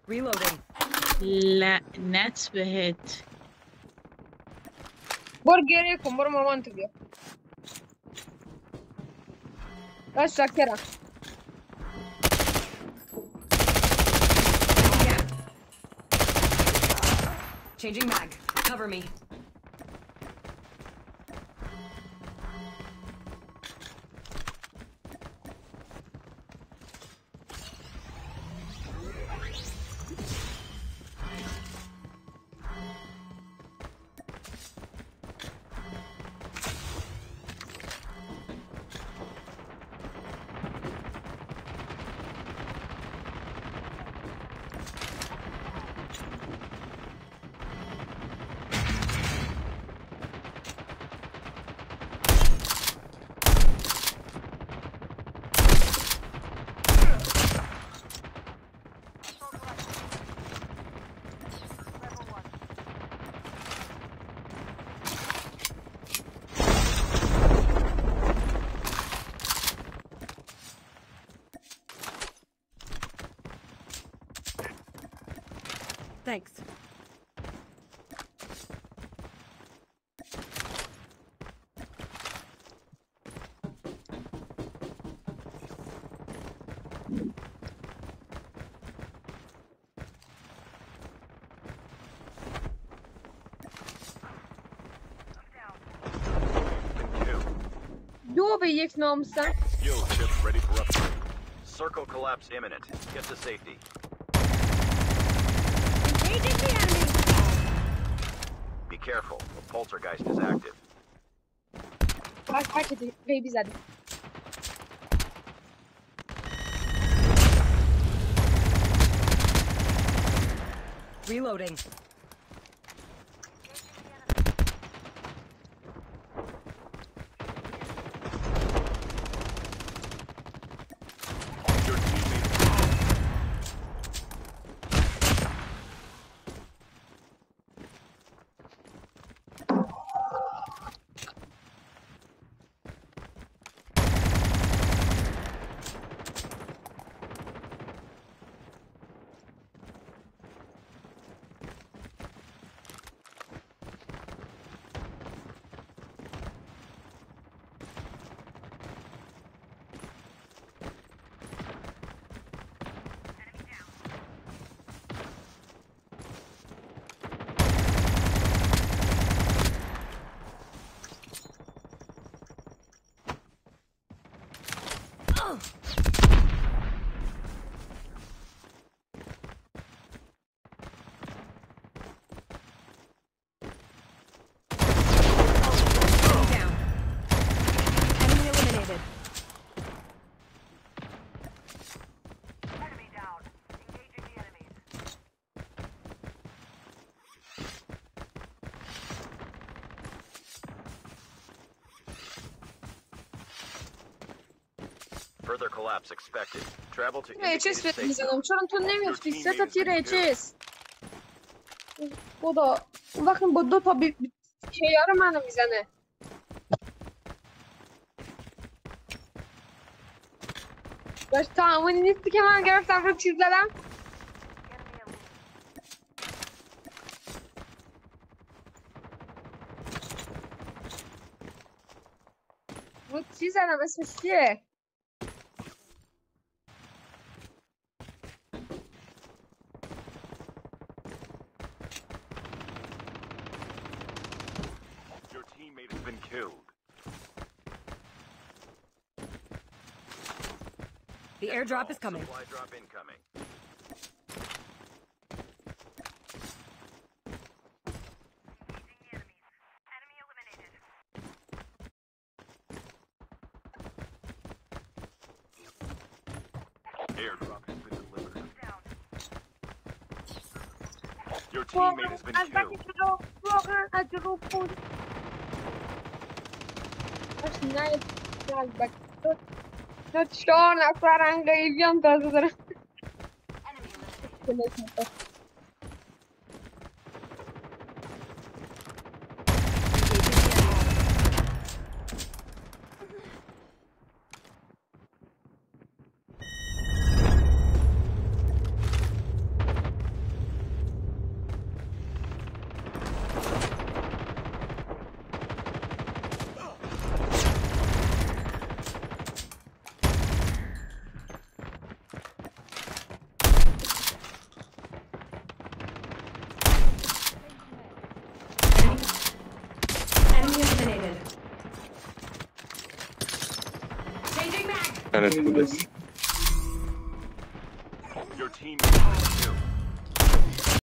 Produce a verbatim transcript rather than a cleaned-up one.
Reloading. لا نتس بهت. برو geriye kom, برو مامان تبيا. بس شاكرة. Changing mag. Cover me. Thanks. دو به یک ناموسن. Yo, chips ready for upgrade. Circle collapse imminent. Get to safety. Engaging the enemy. Be careful. The poltergeist is active. Bak bak hadi baby زدی. Reloading. Your teammate. Down. Enemy eliminated. Enemy down. Engaging the enemies. Further collapse expected. Travel to نه چیز indicated فکر safe میزنم zone. چرا تو نمیفتی سه تا تیر اچس خدا اون وقت با دو تا بی... بی... کیار منو میزنه داشت تا همونی نیستی که من گرفتم رو چیز زدم رو چیز زدم اسمش چیه Your teammate has been killed. The airdrop is coming. Supply drop incoming. Engaging the enemies. Enemy eliminated. Airdrop has been delivered. Down. Your teammate has been از killed. بکی جلو واقعا از جلو پول باش نه از بکی تو تو چهار نفرن خیلی هم تازه دارم Enemy eliminated. كانت بوليس. Your team is in the kill.